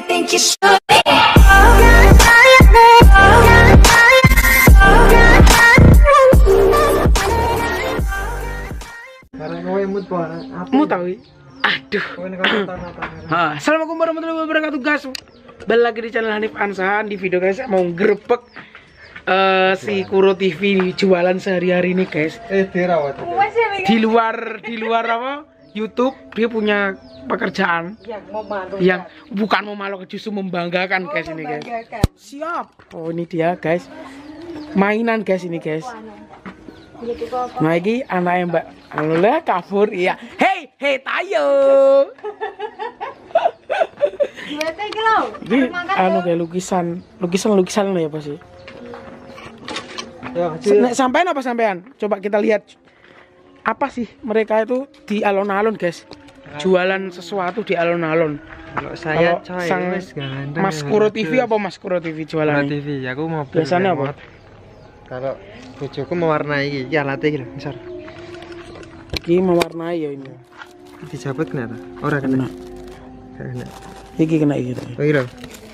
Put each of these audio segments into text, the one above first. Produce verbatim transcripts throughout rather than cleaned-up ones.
think you should. Mau tahu? Aduh. Assalamualaikum warahmatullahi wabarakatuh guys. Balik lagi di channel Hanif Ansahan. Di video guys mau grebek uh, si Kuro T V jualan sehari-hari ini guys. Di luar di luar apa? YouTube dia punya pekerjaan yang, yang bukan mau malu, justru membanggakan guys ini guys. Siap. Oh ini dia guys. Mainan guys ini guys. Nah ini anaknya Mbak Alula kabur iya. Hei, hei tayo. Ini anu kayak lukisan, lukisan lukisan lah ya pasti. Nek sampean apa sampean? Coba kita lihat apa sih mereka itu di alon-alon guys. Jualan sesuatu di alon-alon. Kalau saya Kalau coy, sang Mas Kuro T V apa Mas Kuro T V jualan? T V, aku mau biasanya apa? Kalau bojoku mewarnai ya latih gitu, misal. Iki mewarnai ya ini. Dijabat kena ta? Ora kena. Kena. Iki kena iki. Oh iya.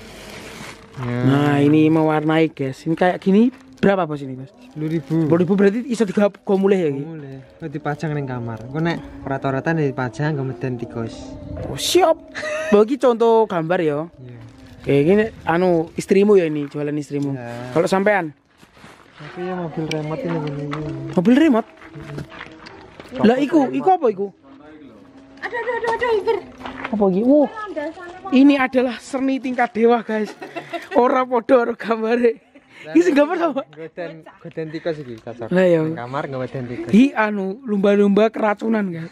Nah, ini mewarnai guys. Ini kayak gini berapa bos ini, Mas? sepuluh ribu. sepuluh ribu berarti bisa tiga go mulai ya iki. Mulai. Kok dipajang ning kamar. Kok nek rata-rata dipajang kemudian tikus. Oh, siap. Bagi contoh gambar ya. Iya. Kayak gini anu istrimu ya ini, jualan istrimu. Ya. Kalau sampean? Aku ya mobil remote ini gini. Mobil remote? Lah iku, iku apa iku? Aduh, aduh, aduh, aduh, Iber. Apa iki? Wuh. Ini adalah seni tingkat dewa, guys. Ora podo karo gambare. Iki sing gambar apa? Goden goden tikus iki cocok. Lah ya. Ning kamar goden tikus. Di anu lumba-lumba keracunan, guys.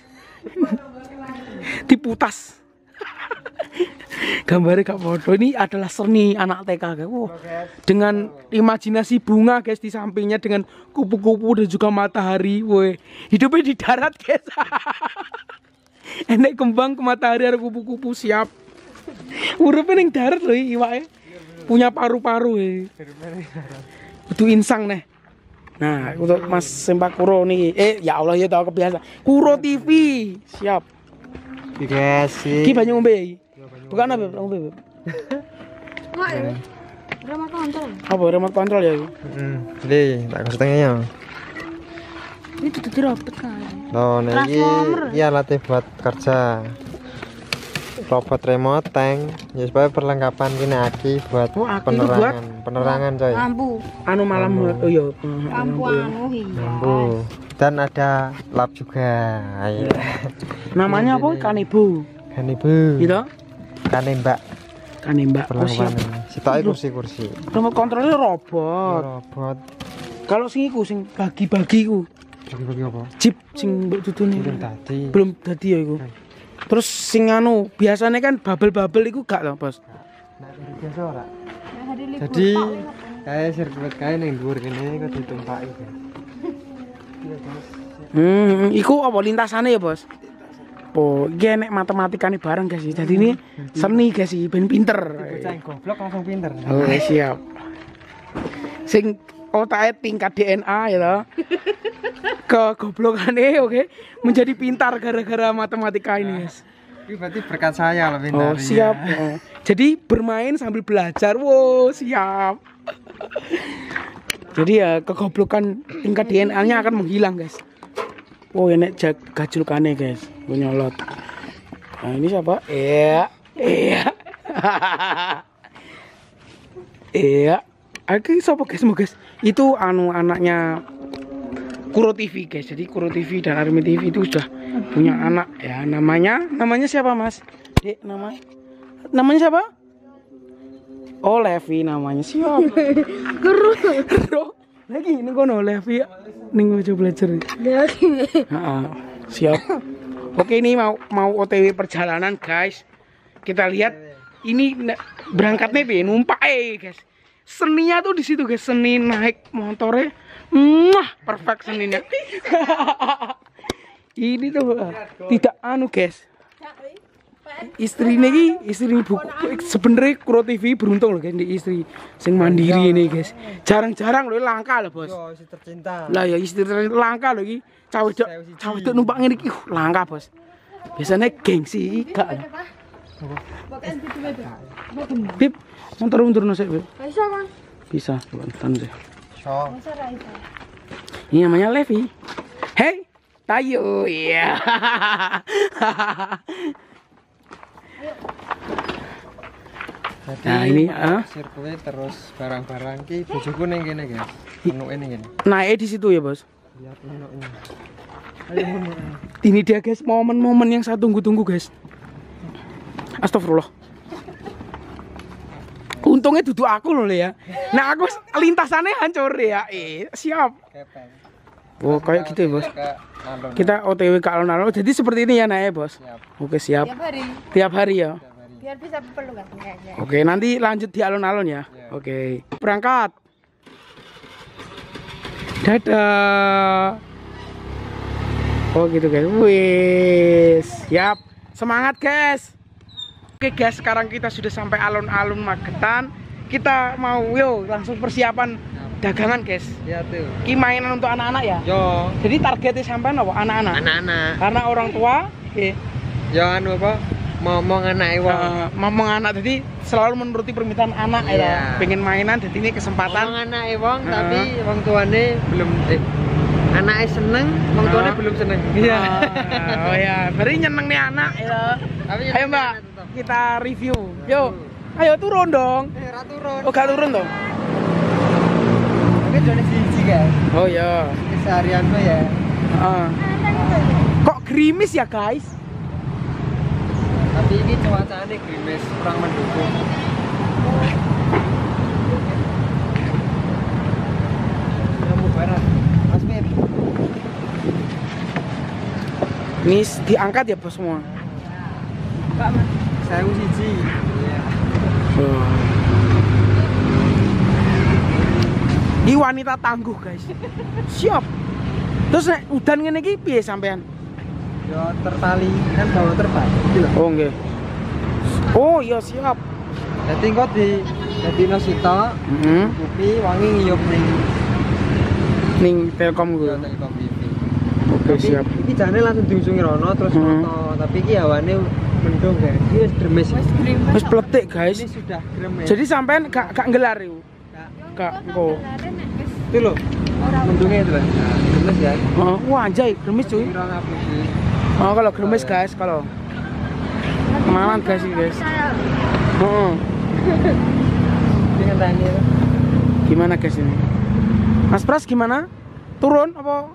Diputas. Gambarnya gak podo. Ini adalah seni anak T K, guys. Wow. Dengan imajinasi bunga, guys, di sampingnya dengan kupu-kupu dan juga matahari. Woi, hidupnya di darat, guys. Enek kembang ke matahari ada kupu-kupu siap. Uripnya ning darat loh iwake. Punya paru-paru e. Kudu insang nih. Nah, untuk Mas Sempak Kuro nih. Eh, ya Allah ya tahu kebiasaan. Kuro T V. Siap. Dikasih. Ki banyak ngombe iki. Bukan apa, ngombe. Remote control. Apa remote control ya iki? Heeh. Jadi, tak kasih tengahnya. Ini tuh dirobet kan. Loh, ini iya latih buat kerja. Robot remote tank, ya supaya perlengkapan ini aki buat Oh, aki penerangan, buat? penerangan coy. Lampu. Anu malam Lampu. oh iya. Lampu anu iya. Lampu. Dan ada lap juga. Iya. Namanya apa? Kanebo. Kan ibu. Gitu? Kanembak. Kanembak. Oh siap. Perlengkapan. Sitoke kursi-kursi. Remote controlnya robot. Robot. Kalau sing iku sing bagi-bagi iku. Bagi-bagi apa? Jeep sing mbok tutune. Belum tadi. Belum dadi ya iku. Terus sing anu biasanya kan bubble-bubble iku gak lho, Bos. Nah, biasa ora. Jadi kayak sirkuit kae ning dhuwur kene kok ditumpaki, guys. Hmm, iku apa lintasane ya, Bos? Oh, iki nek matematikane bareng guys. Jadi ini seni guys, ben pinter. Bocah goblok langsung pinter. Oh, siap. Sing otake tingkat D N A ya toh. Kegoblokane oke menjadi pintar gara-gara matematika ini, guys. Ini berarti berkat saya loh pintar. Oh, siap. Oh. Jadi bermain sambil belajar. Wow, siap. Jadi ya kegoblokan tingkat D N A-nya akan menghilang, guys. Oh, ini gajulkane, guys. Gue nyolot. Nah, ini siapa? Iya. Iya. Iya. Aku siapa, guys? Guys. Itu anu anaknya Kuro T V, guys. Jadi Kuro T V dan Army T V itu sudah punya anak ya. Namanya namanya siapa, Mas? Dek, nama namanya siapa? Oh, Levi namanya. Siapa? Kuro. Kuro. Lagi ini kono Levi. Ning coba belajar. Heeh. Siap. Oke, ini mau mau O T W perjalanan, guys. Kita lihat ini berangkatnya piye numpak eh, guys. Seninya tuh di situ, guys. Seni naik motornya. Wah, perfect seninya. Ini tuh tidak anu, guys. Istrinya ini istri buku sebenarnya Kuro T V beruntung loh, guys, di istri sing mandiri ini, guys. Jarang-jarang loh, langka loh, Bos. Yo, istri tercinta. Lah ya istri langka loh iki. Cawe dok, cawe dok numpak ngene iki uh, langka, Bos. Biasanya gengsi gak. Pakai gitu beda. Bib, mau turun-turun sih, Bib. Bisa kan? Bisa, bentar deh. So. Bisa ra itu. Ini namanya Levi. Hey, Tayo. Iya. Nah, ini ah. Sirkuit terus barang-barang ki bojoku ning kene, guys. Penuke ning kene. Naik di situ ya, Bos. Iya, penuke. Ayo ngono. Ini dia, guys, momen-momen yang saya tunggu-tunggu, guys. Astagfirullah. Untungnya duduk aku loh ya. Nah, aku lintasannya hancur ya. Eh, siap. Kepeng. Oh, kayak gitu ya, Bos. Kita O T W ke alun-alun. Jadi seperti ini ya, Nak ya, Bos. Siap. Oke, siap. Tiap hari. Tiap hari ya. Biar bisa pelukan kayaknya. Oke, nanti lanjut di alun-alun ya. Oke, berangkat. Dadah. Oh gitu guys. Wis, siap. Semangat guys. Oke guys, sekarang kita sudah sampai alun-alun Magetan. Kita mau yo langsung persiapan dagangan guys. Iya tuh. Ki mainan untuk anak-anak ya. Yo. Jadi targetnya sampean apa? Anak-anak. Anak-anak. Karena orang tua, eh, Yo anu apa? Ngomong anake wong. Uh, ngomong anak, jadi selalu menuruti permintaan anak Iya. ya. Pengen mainan, jadi ini kesempatan. Ngomong anake wong Uh. tapi wong tuane belum eh anake seneng, wong tuane Uh. belum seneng. Iya. Oh ya, berarti nyeneng nih anak ya. Tapi Ayo Mbak, kita review. Yo, ayo turun dong. Eh, ra turun. Oh gak turun dong? Oke, jane siji guys. Oh ya. Keseharian gue ya. Uh. Kok gerimis ya guys? Tapi ini cuacanya gerimis, kurang mendukung. Kamu barat, Mas Mip. Ini diangkat ya bos semua. Pak Mas. Saya siji. Iya. Oh. Ini wanita tangguh guys. Siap. Terus nek udan ngene iki piye sampean? Yo tertali kan bawa terbang. Oh nggih. Oh iya siap. Jadi kok di jadi nosita, Heeh. kopi wangi ngiyup ning Ning Telkom gue. Telkom T V. Oke siap. Iki jane langsung diusungi rono terus Hmm. foto, tapi iki hawane mendung guys. Iki wis gremes. Wis grimes. Wis pletik guys. Ini sudah gremes. Jadi sampean gak gak ngelar iku. Gak engko. itu loh. Mendungnya itu lah. Nah, gremes ya. Oh, wah anjay, gremis cuy. Kira ngapus sih. Oh, kalau gremis guys, kalau kemalan guys ini guys. Oh, Dengan tanya itu. gimana guys ini? Mas Pras gimana? Turun apa?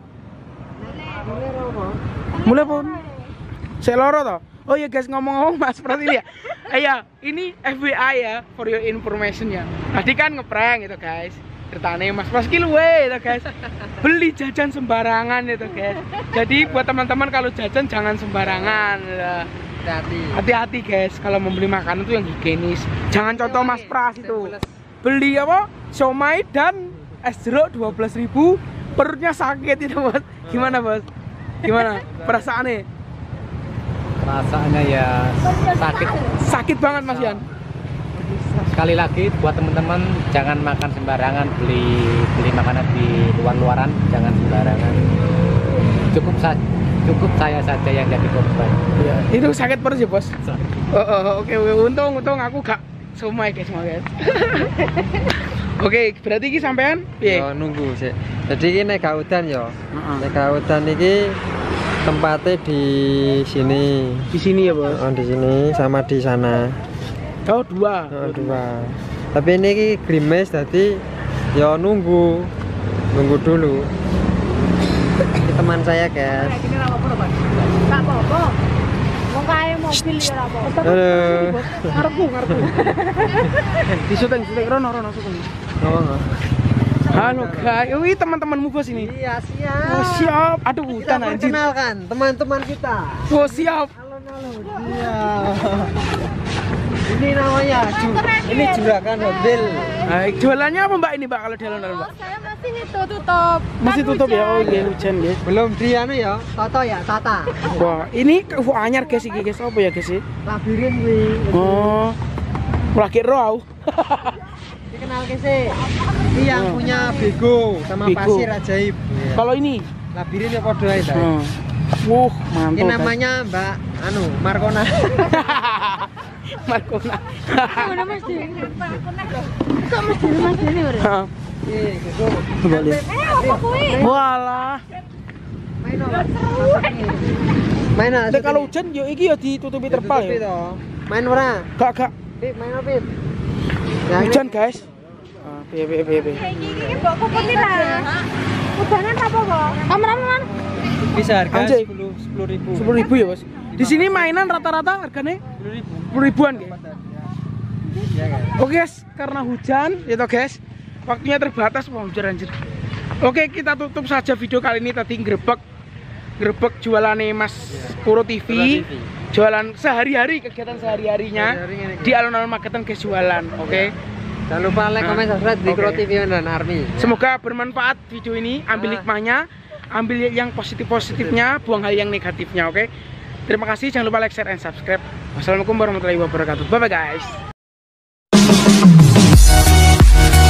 Mulai pun. Saya loro toh. Oh iya guys, ngomong-ngomong Mas Pras ini ya. Eh ya, ini F B I ya, for your information ya. Tadi kan ngeprank gitu guys. Ceritanya Mas Pras ki luwe gitu guys. Beli jajan sembarangan gitu guys. Jadi buat teman-teman kalau jajan jangan sembarangan. Ya. Hati-hati. Hati-hati guys, kalau membeli makanan itu yang higienis. Jangan contoh Mas Pras itu. Beli apa? Siomay dan es jeruk dua belas ribu, perutnya sakit itu, Bos. Gimana, Bos? Gimana perasaannya? Rasanya ya sakit. Sakit banget, Mas Yan. Sekali lagi buat teman-teman jangan makan sembarangan, beli beli makanan di luar-luaran jangan sembarangan. Cukup sa cukup saya saja yang jadi korban. Iya. Itu sakit perut ya, Bos? Oh, oh, oke, oke. Untung, untung aku gak somai guys, semua guys. Oke, berarti iki sampean piye? Yo nunggu sih. Jadi ini nek gak udan yo. Heeh. Nek gak udan iki tempatnya di sini. Di sini ya, Bos. Oh, di sini sama di sana. Oh, dua. Oh, dua. Tapi ini ki grimes tadi yo nunggu. Nunggu dulu. Ini teman saya, guys. Ini ra apa-apa, Mas. Tak apa-apa. Wong kae mobil ya ra apa-apa. Halo. Ngarepku, ngarepku. Di syuting, syuting rono, rono syuting. Ngomong. Halo guys, wih teman-temanmu Bos ini. Iya, siap. Oh siap, aduh Kita hutan anjir. perkenalkan teman-teman kita. Oh siap. Alun-alun. Iya. Ini namanya ju ini juragan mobil. Baik, jualannya apa Mbak ini Mbak kalau di alun-alun Mbak? Saya masih itu tutup. Masih tutup ya? Oh iya hujan guys. Belum di anu ya, Toto ya, Tata. Wah, ini wah, anyar guys iki guys, apa ya guys sih? Labirin kuwi. Oh. Lagi row. Dikenal ke sih. Ini yang Oh. punya Bego sama Bego. Pasir Ajaib. Kalau ini, Labirin ya podo ae ta. oh. Wuh, Ini mantap. guys. namanya Mbak anu Markona. Markona. Mana Mas Deni? Kok Mas Deni Mas Deni ora? Heeh. Balik. Eh, apa kuwi? Walah. Main ah. Nek kalau hujan yo iki yo ditutupi terpal Ditutupi ya. toh. Main ora? Gak gak Pip, main apa, Pip? Ya, hujan guys. Ah, piye piye piye piye. Iki iki mbok kumpul pira? Udanan apa kok? Kameramen. Bisa harga Anjay. sepuluh sepuluh ribu. sepuluh ribu ya, Bos. Di sini mainan rata-rata harganya Sepuluh ribu. sepuluh ribuan, guys. Ya kan? Oke, guys, karena hujan, itu guys. Waktunya terbatas, mau hujan anjir. Oke, kita tutup saja video kali ini tadi grebek grebek jualannya Mas Kuro T V. Kuro T V. Jualan sehari-hari, kegiatan sehari-harinya Sehari-hari ini, guys. di alun-alun Magetan guys jualan. Oke. Jangan lupa like, Nah, comment, subscribe di oke. Kuro T V dan Army. Semoga bermanfaat video ini, ambil Ah. hikmahnya, ambil yang positif-positifnya, buang hal yang negatifnya, oke? Terima kasih, jangan lupa like, share, and subscribe. Wassalamualaikum warahmatullahi wabarakatuh. Bye bye guys.